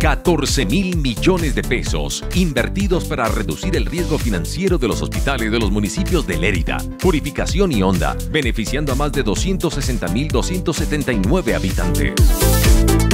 14.000 millones de pesos invertidos para reducir el riesgo financiero de los hospitales de los municipios de Lérida, Purificación y Honda, beneficiando a más de 260.279 habitantes.